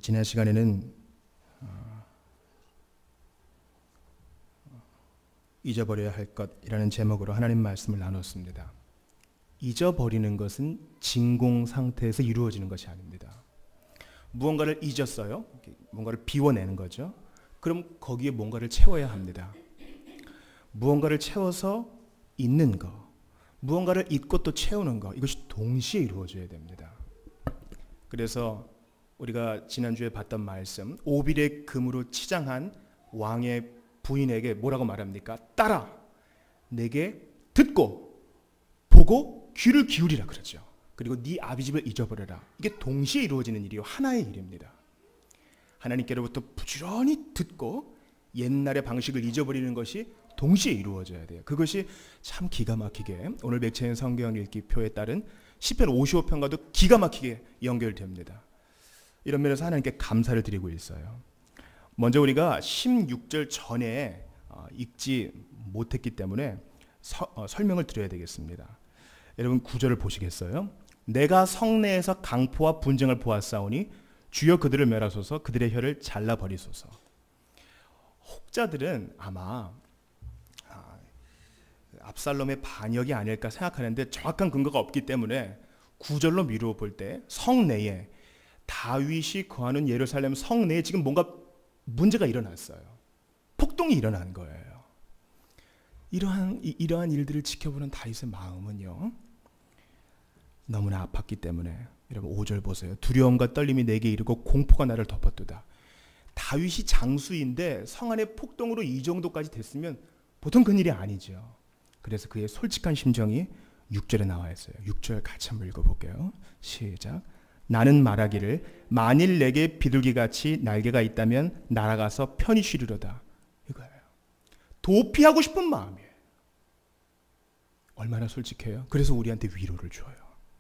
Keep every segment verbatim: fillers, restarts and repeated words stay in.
지난 시간에는 잊어버려야 할 것이라는 제목으로 하나님 말씀을 나눴습니다. 잊어버리는 것은 진공 상태에서 이루어지는 것이 아닙니다. 무언가를 잊었어요. 뭔가를 비워내는 거죠. 그럼 거기에 뭔가를 채워야 합니다. 무언가를 채워서 잊는 거, 무언가를 잊고 또 채우는 거, 이것이 동시에 이루어져야 됩니다. 그래서 우리가 지난주에 봤던 말씀, 오빌의 금으로 치장한 왕의 부인에게 뭐라고 말합니까? 따라 내게 듣고 보고 귀를 기울이라 그러죠. 그리고 네 아비집을 잊어버려라. 이게 동시에 이루어지는 일이요, 하나의 일입니다. 하나님께로부터 부지런히 듣고 옛날의 방식을 잊어버리는 것이 동시에 이루어져야 돼요. 그것이 참 기가 막히게 오늘 맥체인 성경 읽기 표에 따른 시편 오십오 편과도 기가 막히게 연결됩니다. 이런 면에서 하나님께 감사를 드리고 있어요. 먼저 우리가 십육 절 전에 읽지 못했기 때문에 서, 어, 설명을 드려야 되겠습니다. 여러분 구 절을 보시겠어요? 내가 성내에서 강포와 분쟁을 보았사오니 주여 그들을 멸하소서, 그들의 혀를 잘라버리소서. 혹자들은 아마 아, 압살롬의 반역이 아닐까 생각하는데 정확한 근거가 없기 때문에 구 절로 미루어 볼 때 성내에 다윗이 거하는 예루살렘 성내에 지금 뭔가 문제가 일어났어요. 폭동이 일어난 거예요. 이러한, 이, 이러한 일들을 지켜보는 다윗의 마음은요, 너무나 아팠기 때문에 여러분 오 절 보세요. 두려움과 떨림이 내게 이르고 공포가 나를 덮었도다. 다윗이 장수인데 성 안의 폭동으로 이 정도까지 됐으면 보통 그일이 아니죠. 그래서 그의 솔직한 심정이 육 절에 나와 있어요. 육 절 같이 한번 읽어볼게요. 시작. 나는 말하기를 만일 내게 비둘기같이 날개가 있다면 날아가서 편히 쉬리로다. 이거예요. 도피하고 싶은 마음이에요. 얼마나 솔직해요. 그래서 우리한테 위로를 줘요.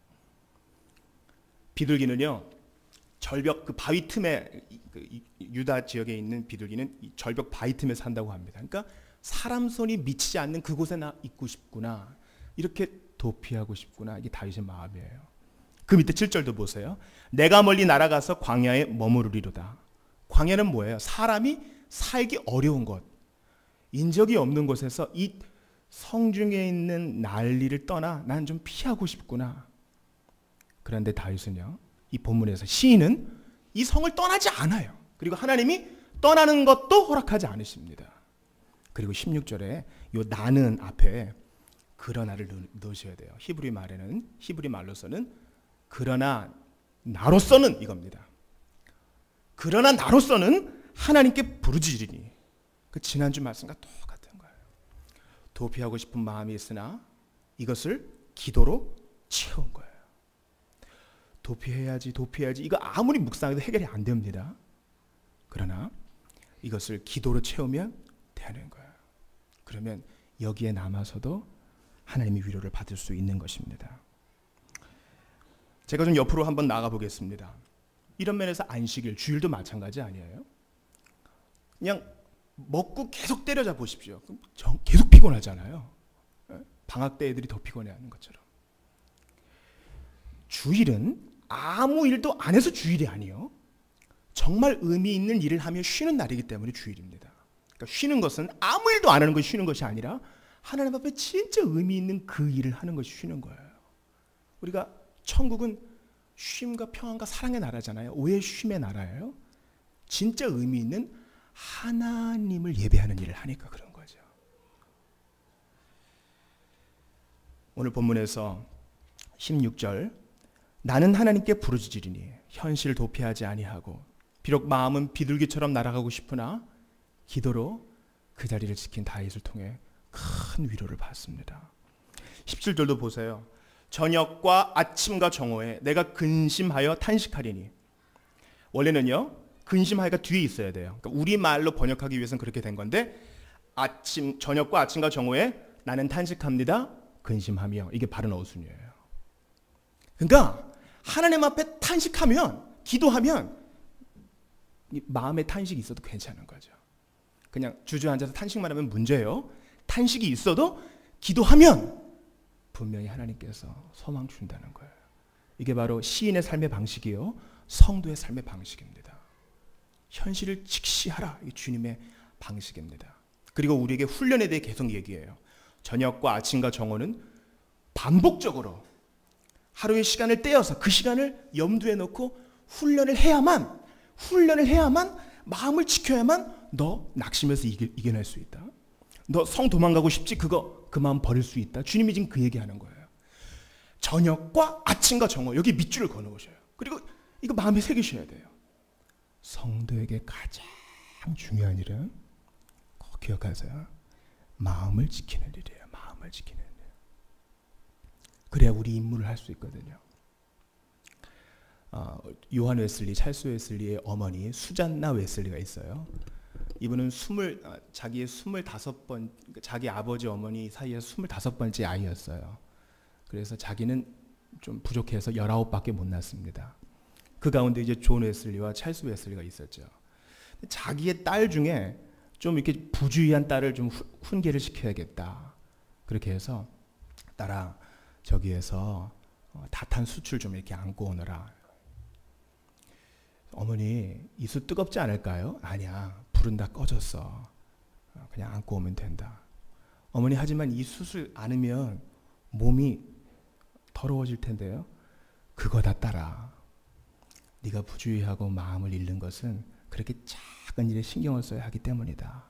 비둘기는요, 절벽 그 바위 틈에, 그 유다 지역에 있는 비둘기는 이 절벽 바위 틈에 산다고 합니다. 그러니까 사람 손이 미치지 않는 그곳에 나 있고 싶구나, 이렇게 도피하고 싶구나, 이게 다윗의 마음이에요. 그 밑에 칠 절도 보세요. 내가 멀리 날아가서 광야에 머무르리로다. 광야는 뭐예요? 사람이 살기 어려운 곳, 인적이 없는 곳에서 이 성중에 있는 난리를 떠나 나는 좀 피하고 싶구나. 그런데 다윗은요, 이 본문에서 시인은 이 성을 떠나지 않아요. 그리고 하나님이 떠나는 것도 허락하지 않으십니다. 그리고 십육 절에 이 나는 앞에 그러나를 넣으셔야 돼요. 히브리 말에는, 히브리 말로서는 그러나 나로서는 이겁니다. 그러나 나로서는 하나님께 부르짖으리니. 그 지난주 말씀과 똑같은 거예요. 도피하고 싶은 마음이 있으나 이것을 기도로 채운 거예요. 도피해야지 도피해야지 이거 아무리 묵상해도 해결이 안 됩니다. 그러나 이것을 기도로 채우면 되는 거예요. 그러면 여기에 남아서도 하나님의 위로를 받을 수 있는 것입니다. 제가 좀 옆으로 한번 나가 보겠습니다. 이런 면에서 안식일, 주일도 마찬가지 아니에요? 그냥 먹고 계속 때려자 보십시오. 그럼 계속 피곤하잖아요. 방학 때 애들이 더 피곤해하는 것처럼. 주일은 아무 일도 안 해서 주일이 아니에요. 정말 의미 있는 일을 하며 쉬는 날이기 때문에 주일입니다. 그러니까 쉬는 것은 아무 일도 안 하는 것이 쉬는 것이 아니라 하나님 앞에 진짜 의미 있는 그 일을 하는 것이 쉬는 거예요. 우리가 천국은 쉼과 평안과 사랑의 나라잖아요. 왜 쉼의 나라예요? 진짜 의미 있는 하나님을 예배하는 일을 하니까 그런 거죠. 오늘 본문에서 십육 절 나는 하나님께 부르짖으리니 현실을 도피하지 아니하고 비록 마음은 비둘기처럼 날아가고 싶으나 기도로 그 자리를 지킨 다윗을 통해 큰 위로를 받습니다. 십칠 절도 보세요. 저녁과 아침과 정오에 내가 근심하여 탄식하리니. 원래는요, 근심하여가 뒤에 있어야 돼요. 그러니까 우리말로 번역하기 위해서는 그렇게 된 건데, 아침, 저녁과 아침과 정오에 나는 탄식합니다, 근심하며. 이게 바른 어순이에요. 그러니까 하나님 앞에 탄식하면, 기도하면 마음에 탄식이 있어도 괜찮은 거죠. 그냥 주저앉아서 탄식만 하면 문제예요. 탄식이 있어도 기도하면 분명히 하나님께서 소망 준다는 거예요. 이게 바로 시인의 삶의 방식이요, 성도의 삶의 방식입니다. 현실을 직시하라. 이 주님의 방식입니다. 그리고 우리에게 훈련에 대해 계속 얘기해요. 저녁과 아침과 정오는 반복적으로 하루의 시간을 떼어서 그 시간을 염두에 놓고 훈련을 해야만 훈련을 해야만 마음을 지켜야만 너 낙심해서 이겨, 이겨낼 수 있다. 너 성 도망가고 싶지? 그거 그 마음 버릴 수 있다. 주님이 지금 그 얘기하는 거예요. 저녁과 아침과 정오 여기 밑줄을 그어놓으셔요. 그리고 이거 마음에 새기셔야 돼요. 성도에게 가장 중요한 일은 꼭 기억하세요. 마음을 지키는 일이에요. 마음을 지키는 일. 그래야 우리 임무를 할 수 있거든요. 어, 요한 웨슬리, 찰스 웨슬리의 어머니 수잔나 웨슬리가 있어요. 이분은 스물 아, 자기의 스물다섯 번 자기 아버지 어머니 사이에서 스물다섯 번째 아이였어요. 그래서 자기는 좀 부족해서 열아홉밖에 못 낳았습니다. 그 가운데 이제 존 웨슬리와 찰스 웨슬리가 있었죠. 자기의 딸 중에 좀 이렇게 부주의한 딸을 좀 훈계를 시켜야겠다. 그렇게 해서 딸아 저기에서 다탄 수출 좀 이렇게 안고 오너라. 어머니 이 수 뜨겁지 않을까요? 아니야 불은 다 꺼졌어. 그냥 안고 오면 된다. 어머니 하지만 이 숯을 안으면 몸이 더러워질 텐데요. 그거 다 따라. 네가 부주의하고 마음을 잃는 것은 그렇게 작은 일에 신경을 써야 하기 때문이다.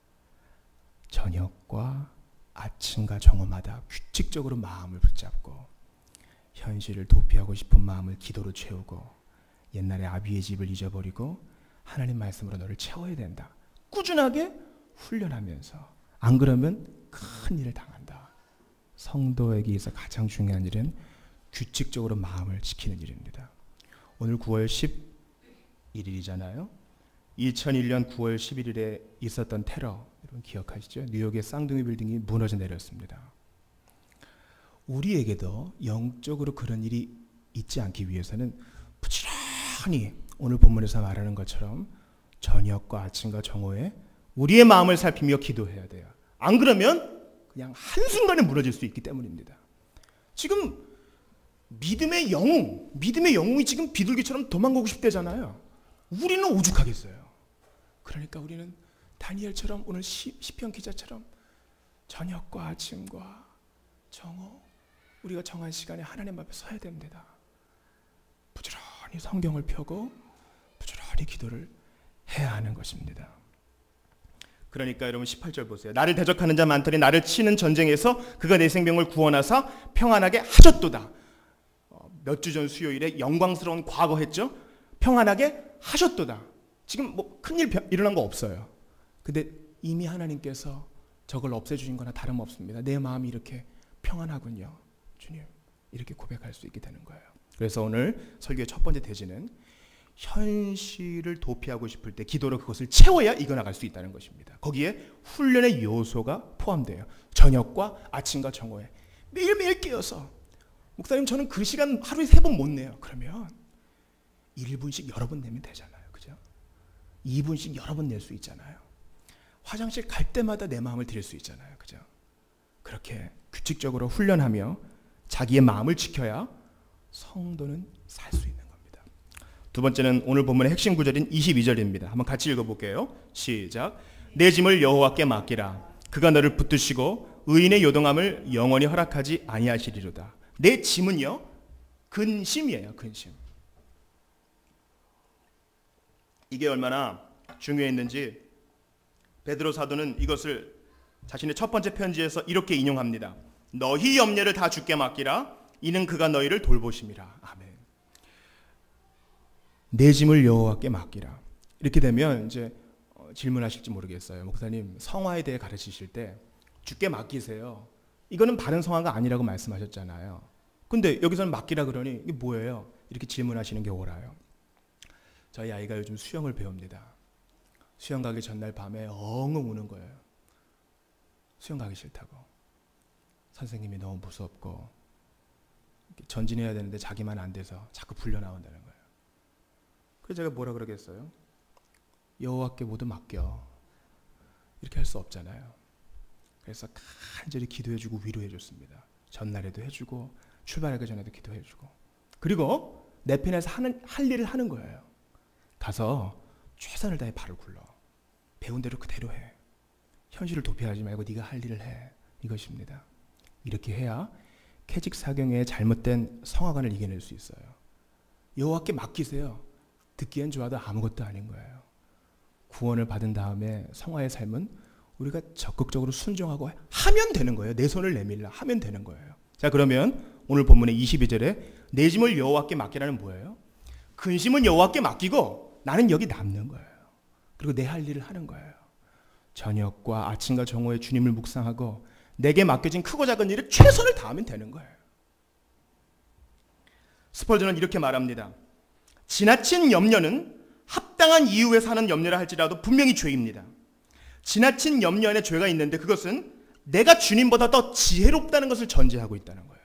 저녁과 아침과 정오마다 규칙적으로 마음을 붙잡고 현실을 도피하고 싶은 마음을 기도로 채우고 옛날에 아비의 집을 잊어버리고 하나님 말씀으로 너를 채워야 된다. 꾸준하게 훈련하면서 안 그러면 큰 일을 당한다. 성도에게 있어 가장 중요한 일은 규칙적으로 마음을 지키는 일입니다. 오늘 구월 십일일이잖아요. 이천일 년 구월 십일일에 있었던 테러 여러분 기억하시죠? 뉴욕의 쌍둥이 빌딩이 무너져 내렸습니다. 우리에게도 영적으로 그런 일이 있지 않기 위해서는 부지런히 오늘 본문에서 말하는 것처럼 저녁과 아침과 정오에 우리의 마음을 살피며 기도해야 돼요. 안 그러면 그냥 한순간에 무너질 수 있기 때문입니다. 지금 믿음의 영웅, 믿음의 영웅이 지금 비둘기처럼 도망가고 싶대잖아요. 우리는 오죽하겠어요. 그러니까 우리는 다니엘처럼 오늘 시, 시편 기자처럼 저녁과 아침과 정오 우리가 정한 시간에 하나님 앞에 서야 됩니다. 부지런히 성경을 펴고 부지런히 기도를 해야 하는 것입니다. 그러니까 여러분 십팔 절 보세요. 나를 대적하는 자 많더니 나를 치는 전쟁에서 그가 내 생명을 구원하사 평안하게 하셨도다. 몇 주 전 수요일에 영광스러운 과거 했죠. 평안하게 하셨도다. 지금 뭐 큰일 일어난 거 없어요. 근데 이미 하나님께서 저걸 없애주신 거나 다름없습니다. 내 마음이 이렇게 평안하군요. 주님 이렇게 고백할 수 있게 되는 거예요. 그래서 오늘 설교의 첫 번째 대지는 현실을 도피하고 싶을 때 기도로 그것을 채워야 이겨나갈 수 있다는 것입니다. 거기에 훈련의 요소가 포함돼요. 저녁과 아침과 정오에 매일매일 깨어서 목사님 저는 그 시간 하루에 세 번 못 내요. 그러면 일 분씩 여러 번 내면 되잖아요. 그죠? 이 분씩 여러 번 낼 수 있잖아요. 화장실 갈 때마다 내 마음을 드릴 수 있잖아요. 그죠? 그렇게 규칙적으로 훈련하며 자기의 마음을 지켜야 성도는 살 수 있는 겁니다. 두 번째는 오늘 본문의 핵심 구절인 이십이 절입니다. 한번 같이 읽어볼게요. 시작. 내 짐을 여호와께 맡기라. 그가 너를 붙드시고 의인의 요동함을 영원히 허락하지 아니하시리로다. 내 짐은요 근심이에요. 근심. 이게 얼마나 중요했는지 베드로 사도는 이것을 자신의 첫 번째 편지에서 이렇게 인용합니다. 너희 염려를 다 주께 맡기라. 이는 그가 너희를 돌보심이라. 아멘. 내 짐을 여호와께 맡기라. 이렇게 되면 이제 질문하실지 모르겠어요. 목사님 성화에 대해 가르치실 때 주께 맡기세요. 이거는 바른 성화가 아니라고 말씀하셨잖아요. 근데 여기서는 맡기라 그러니 이게 뭐예요? 이렇게 질문하시는 게 옳아요. 저희 아이가 요즘 수영을 배웁니다. 수영 가기 전날 밤에 엉엉 우는 거예요. 수영 가기 싫다고. 선생님이 너무 무섭고 전진해야 되는데 자기만 안 돼서 자꾸 불려 나온다는 거예요. 그래서 제가 뭐라 그러겠어요? 여호와께 모두 맡겨. 이렇게 할 수 없잖아요. 그래서 간절히 기도해주고 위로해줬습니다. 전날에도 해주고 출발하기 전에도 기도해주고 그리고 내 편에서 하는, 할 일을 하는 거예요. 가서 최선을 다해 발을 굴러. 배운 대로 그대로 해. 현실을 도피하지 말고 네가 할 일을 해. 이것입니다. 이렇게 해야 캐직사경의 잘못된 성화관을 이겨낼 수 있어요. 여호와께 맡기세요. 듣기엔 좋아도 아무것도 아닌 거예요. 구원을 받은 다음에 성화의 삶은 우리가 적극적으로 순종하고 하면 되는 거예요. 내 손을 내밀라 하면 되는 거예요. 자, 그러면 오늘 본문의 이십이 절에 내 짐을 여호와께 맡기라는 뭐예요? 근심은 여호와께 맡기고 나는 여기 남는 거예요. 그리고 내 할 일을 하는 거예요. 저녁과 아침과 정오에 주님을 묵상하고 내게 맡겨진 크고 작은 일에 최선을 다하면 되는 거예요. 스펄전은 이렇게 말합니다. 지나친 염려는 합당한 이유에 사는 염려라 할지라도 분명히 죄입니다. 지나친 염려 안에 죄가 있는데 그것은 내가 주님보다 더 지혜롭다는 것을 전제하고 있다는 거예요.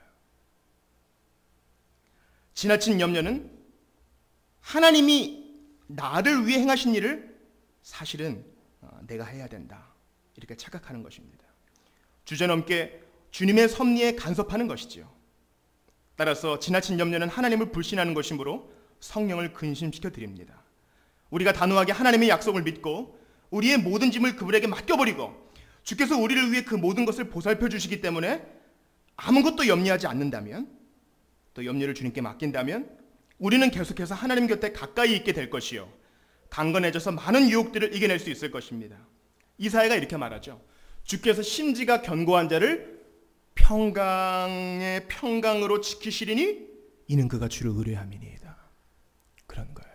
지나친 염려는 하나님이 나를 위해 행하신 일을 사실은 내가 해야 된다, 이렇게 착각하는 것입니다. 주저넘게 주님의 섭리에 간섭하는 것이지요. 따라서 지나친 염려는 하나님을 불신하는 것이므로 성령을 근심시켜 드립니다. 우리가 단호하게 하나님의 약속을 믿고 우리의 모든 짐을 그분에게 맡겨버리고 주께서 우리를 위해 그 모든 것을 보살펴 주시기 때문에 아무것도 염려하지 않는다면, 또 염려를 주님께 맡긴다면 우리는 계속해서 하나님 곁에 가까이 있게 될 것이요, 강건해져서 많은 유혹들을 이겨낼 수 있을 것입니다. 이사야가 이렇게 말하죠. 주께서 심지가 견고한 자를 평강의 평강으로 지키시리니 이는 그가 주를 의뢰함이니이다. 그런 거예요.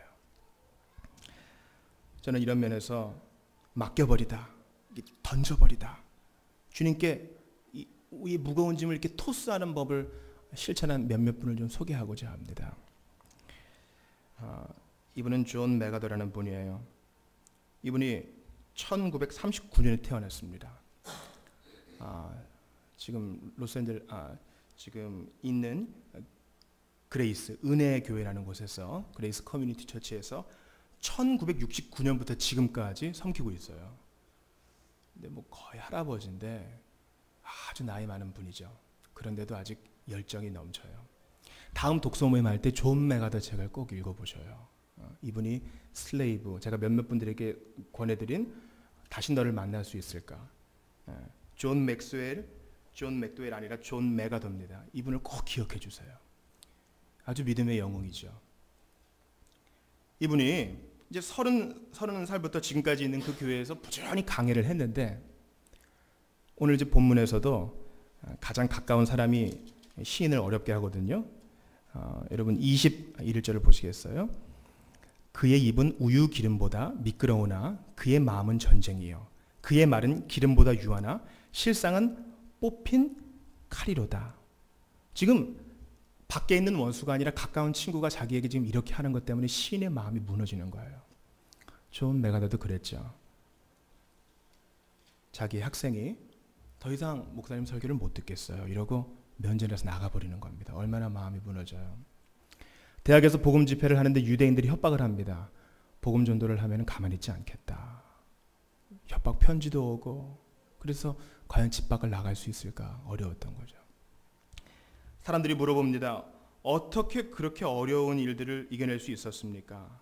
저는 이런 면에서 맡겨버리다, 던져버리다, 주님께 이, 이 무거운 짐을 이렇게 토스하는 법을 실천한 몇몇 분을 좀 소개하고자 합니다. 아, 이분은 존 메가더라는 분이에요. 이분이 천구백삼십구 년에 태어났습니다. 아, 지금 로스앤젤 아, 지금 있는 그레이스 은혜의 교회라는 곳에서, 그레이스 커뮤니티 처치에서 천구백육십구 년부터 지금까지 섬기고 있어요. 근데 뭐 거의 할아버지인데 아주 나이 많은 분이죠. 그런데도 아직 열정이 넘쳐요. 다음 독서 모임 할 때 존 메가더 책을 꼭 읽어보셔요. 어, 이분이 슬레이브, 제가 몇몇 분들에게 권해드린 다시 너를 만날 수 있을까. 예, 존 맥스웰, 존 맥도웰 아니라 존 메가더입니다. 이분을 꼭 기억해 주세요. 아주 믿음의 영웅이죠. 이분이 이제 서른, 서른 살부터 지금까지 있는 그 교회에서 부지런히 강해를 했는데, 오늘 이제 본문에서도 가장 가까운 사람이 시인을 어렵게 하거든요. 어, 여러분 이십일 절을 보시겠어요? 그의 입은 우유 기름보다 미끄러우나 그의 마음은 전쟁이요, 그의 말은 기름보다 유하나 실상은 뽑힌 칼이로다. 지금 밖에 있는 원수가 아니라 가까운 친구가 자기에게 지금 이렇게 하는 것 때문에 시인의 마음이 무너지는 거예요. 존 메가더도 그랬죠. 자기 학생이 더 이상 목사님 설교를 못 듣겠어요 이러고 면전에서 나가버리는 겁니다. 얼마나 마음이 무너져요. 대학에서 복음 집회를 하는데 유대인들이 협박을 합니다. 복음 전도를 하면 가만히 있지 않겠다. 협박 편지도 오고, 그래서 과연 집 밖을 나갈 수 있을까 어려웠던 거죠. 사람들이 물어봅니다. 어떻게 그렇게 어려운 일들을 이겨낼 수 있었습니까?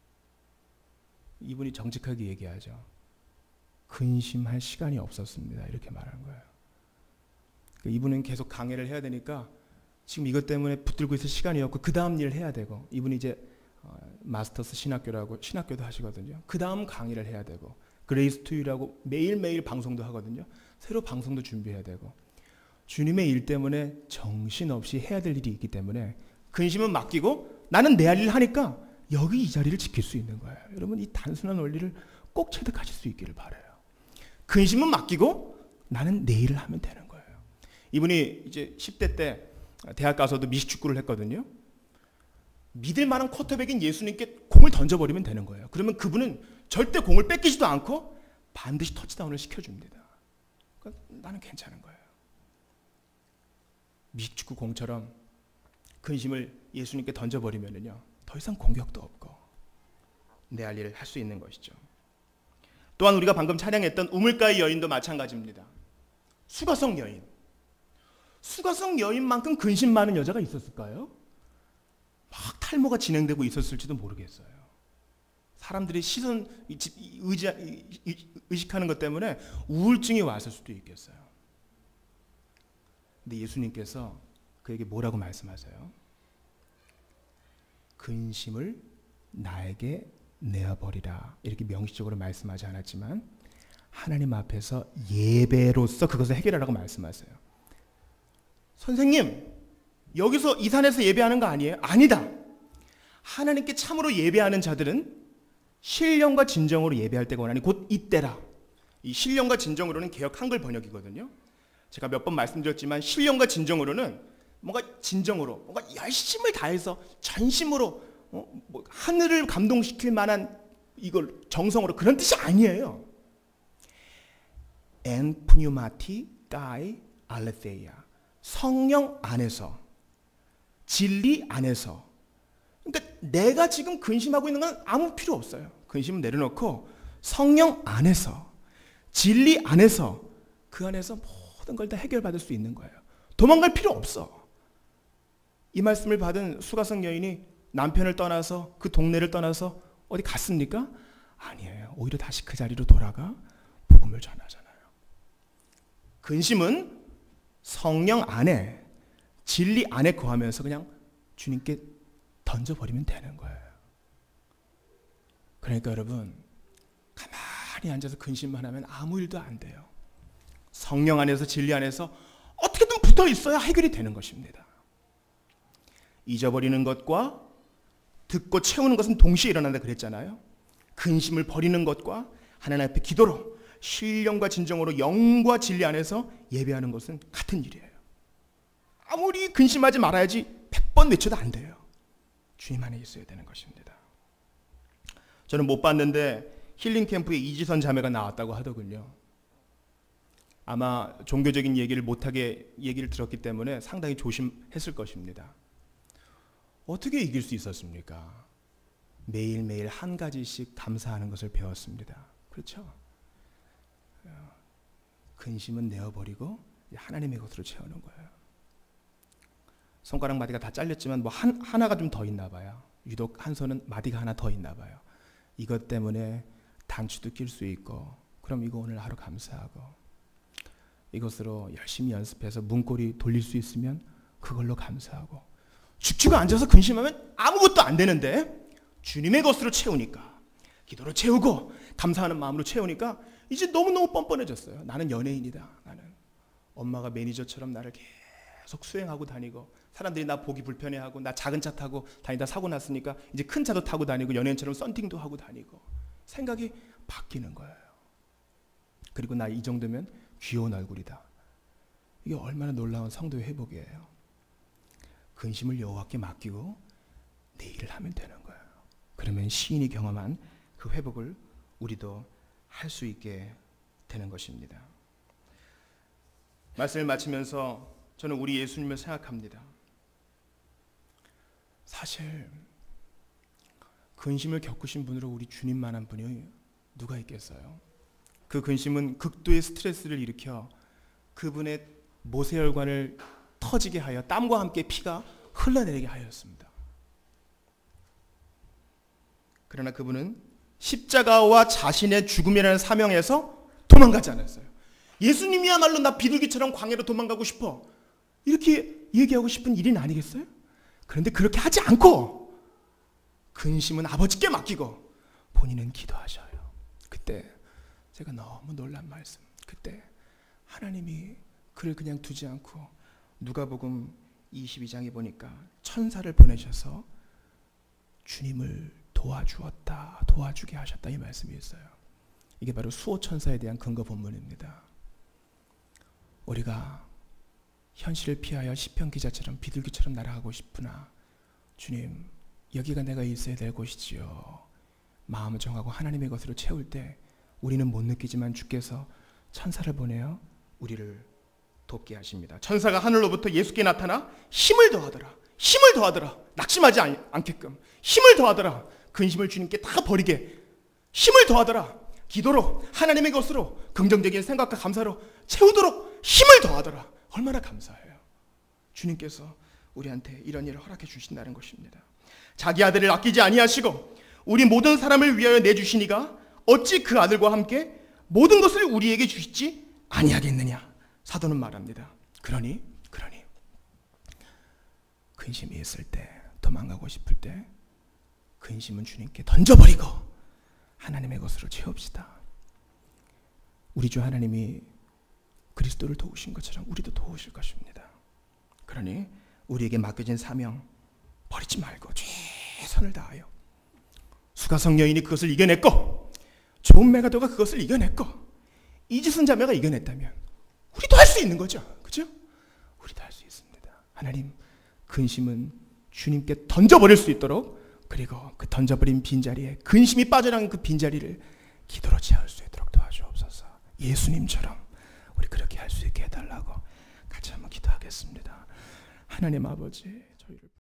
이분이 정직하게 얘기하죠. 근심할 시간이 없었습니다. 이렇게 말하는 거예요. 이분은 계속 강해를 해야 되니까 지금 이것 때문에 붙들고 있을 시간이 없고 그 다음 일을 해야 되고, 이분이 이제 마스터스 신학교라고 신학교도 하시거든요. 그 다음 강의를 해야 되고, 그레이스 투유라고 매일매일 방송도 하거든요. 새로 방송도 준비해야 되고, 주님의 일 때문에 정신없이 해야 될 일이 있기 때문에 근심은 맡기고 나는 내 할 일을 하니까 여기 이 자리를 지킬 수 있는 거예요. 여러분, 이 단순한 원리를 꼭 체득하실 수 있기를 바라요. 근심은 맡기고 나는 내 일을 하면 되는 거예요. 이분이 이제 십 대 때 대학 가서도 미식축구를 했거든요. 믿을 만한 쿼터백인 예수님께 공을 던져버리면 되는 거예요. 그러면 그분은 절대 공을 뺏기지도 않고 반드시 터치다운을 시켜줍니다. 그러니까 나는 괜찮은 거예요. 미식축구 공처럼 근심을 예수님께 던져버리면은요, 더 이상 공격도 없고 내 할 일을 할 수 있는 것이죠. 또한 우리가 방금 찬양했던 우물가의 여인도 마찬가지입니다. 수가성 여인. 수가성 여인만큼 근심 많은 여자가 있었을까요? 막 탈모가 진행되고 있었을지도 모르겠어요. 사람들이 시선 의지, 의식하는 것 때문에 우울증이 왔을 수도 있겠어요. 근데 예수님께서 그에게 뭐라고 말씀하세요? 근심을 나에게 내어버리라. 이렇게 명시적으로 말씀하지 않았지만 하나님 앞에서 예배로서 그것을 해결하라고 말씀하세요. 선생님, 여기서 이 산에서 예배하는 거 아니에요? 아니다. 하나님께 참으로 예배하는 자들은 신령과 진정으로 예배할 때가 오나니 곧 이때라. 이 신령과 진정으로는 개역 한글 번역이거든요. 제가 몇 번 말씀드렸지만 신령과 진정으로는 뭔가 진정으로 뭔가 열심을 다해서 전심으로 어, 뭐 하늘을 감동시킬 만한 이걸 정성으로 그런 뜻이 아니에요. 엔 푸뉴마티 까이 알레테이아, 성령 안에서, 진리 안에서. 그러니까 내가 지금 근심하고 있는 건 아무 필요 없어요. 근심은 내려놓고 성령 안에서, 진리 안에서, 그 안에서 모든 걸 다 해결받을 수 있는 거예요. 도망갈 필요 없어. 이 말씀을 받은 수가성 여인이 남편을 떠나서 그 동네를 떠나서 어디 갔습니까? 아니에요. 오히려 다시 그 자리로 돌아가 복음을 전하잖아요. 근심은 성령 안에, 진리 안에 거하면서 그냥 주님께 던져버리면 되는 거예요. 그러니까 여러분, 가만히 앉아서 근심만 하면 아무 일도 안 돼요. 성령 안에서, 진리 안에서 어떻게든 붙어 있어야 해결이 되는 것입니다. 잊어버리는 것과 듣고 채우는 것은 동시에 일어난다 그랬잖아요. 근심을 버리는 것과 하나님 앞에 기도로, 신령과 진정으로 영과 진리 안에서 예배하는 것은 같은 일이에요. 아무리 근심하지 말아야지 백 번 외쳐도 안 돼요. 주님 안에 있어야 되는 것입니다. 저는 못 봤는데 힐링 캠프에 이지선 자매가 나왔다고 하더군요. 아마 종교적인 얘기를 못하게 얘기를 들었기 때문에 상당히 조심했을 것입니다. 어떻게 이길 수 있었습니까? 매일매일 한 가지씩 감사하는 것을 배웠습니다. 그렇죠? 근심은 내어버리고 하나님의 것으로 채우는 거예요. 손가락 마디가 다 잘렸지만 뭐 한, 하나가 좀 더 있나 봐요. 유독 한 손은 마디가 하나 더 있나 봐요. 이것 때문에 단추도 낄 수 있고, 그럼 이거 오늘 하루 감사하고, 이것으로 열심히 연습해서 문고리 돌릴 수 있으면 그걸로 감사하고, 죽치고 앉아서 근심하면 아무것도 안 되는데 주님의 것으로 채우니까, 기도로 채우고 감사하는 마음으로 채우니까 이제 너무너무 뻔뻔해졌어요. 나는 연예인이다. 나는 엄마가 매니저처럼 나를 계속 수행하고 다니고, 사람들이 나 보기 불편해하고, 나 작은 차 타고 다니다 사고 났으니까 이제 큰 차도 타고 다니고 연예인처럼 썬팅도 하고 다니고, 생각이 바뀌는 거예요. 그리고 나 이 정도면 귀여운 얼굴이다. 이게 얼마나 놀라운 성도의 회복이에요. 근심을 여호와께 맡기고 내 일을 하면 되는 거예요. 그러면 시인이 경험한 그 회복을 우리도 할 수 있게 되는 것입니다. 말씀을 마치면서 저는 우리 예수님을 생각합니다. 사실 근심을 겪으신 분으로 우리 주님만한 분이 누가 있겠어요? 그 근심은 극도의 스트레스를 일으켜 그분의 모세혈관을 터지게 하여 땀과 함께 피가 흘러내리게 하였습니다. 그러나 그분은 십자가와 자신의 죽음이라는 사명에서 도망가지 않았어요. 예수님이야말로 나 비둘기처럼 광야로 도망가고 싶어, 이렇게 얘기하고 싶은 일인 아니겠어요? 그런데 그렇게 하지 않고 근심은 아버지께 맡기고 본인은 기도하셔요. 그때 제가 너무 놀란 말씀, 그때 하나님이 그를 그냥 두지 않고 누가복음 이십이 장에 보니까 천사를 보내셔서 주님을 도와주었다, 도와주게 하셨다, 이 말씀이 있어요. 이게 바로 수호천사에 대한 근거 본문입니다. 우리가 현실을 피하여 시편 기자처럼 비둘기처럼 날아가고 싶으나 주님, 여기가 내가 있어야 될 곳이지요. 마음을 정하고 하나님의 것으로 채울 때 우리는 못 느끼지만 주께서 천사를 보내어 우리를 돕게 하십니다. 천사가 하늘로부터 예수께 나타나 힘을 더하더라, 힘을 더하더라, 낙심하지 않게끔 힘을 더하더라, 근심을 주님께 다 버리게 힘을 더하더라, 기도로 하나님의 것으로 긍정적인 생각과 감사로 채우도록 힘을 더하더라. 얼마나 감사해요. 주님께서 우리한테 이런 일을 허락해 주신다는 것입니다. 자기 아들을 아끼지 아니하시고 우리 모든 사람을 위하여 내주시니가 어찌 그 아들과 함께 모든 것을 우리에게 주시지 아니하겠느냐. 사도는 말합니다. 그러니 그러니 근심이 있을 때, 도망가고 싶을 때 근심은 주님께 던져버리고 하나님의 것으로 채웁시다. 우리 주 하나님이 그리스도를 도우신 것처럼 우리도 도우실 것입니다. 그러니 우리에게 맡겨진 사명 버리지 말고 최선을 다하여, 수가성 여인이 그것을 이겨냈고 좋은 메가더가 그것을 이겨냈고 이지순 자매가 이겨냈다면 우리도 할 수 있는 거죠. 그죠? 우리도 할 수 있습니다. 하나님, 근심은 주님께 던져버릴 수 있도록, 그리고 그 던져버린 빈자리에, 근심이 빠져나간 그 빈자리를 기도로 채울 수 있도록 도와주옵소서. 예수님처럼 우리 그렇게 할 수 있게 해달라고 같이 한번 기도하겠습니다. 하나님 아버지, 저희를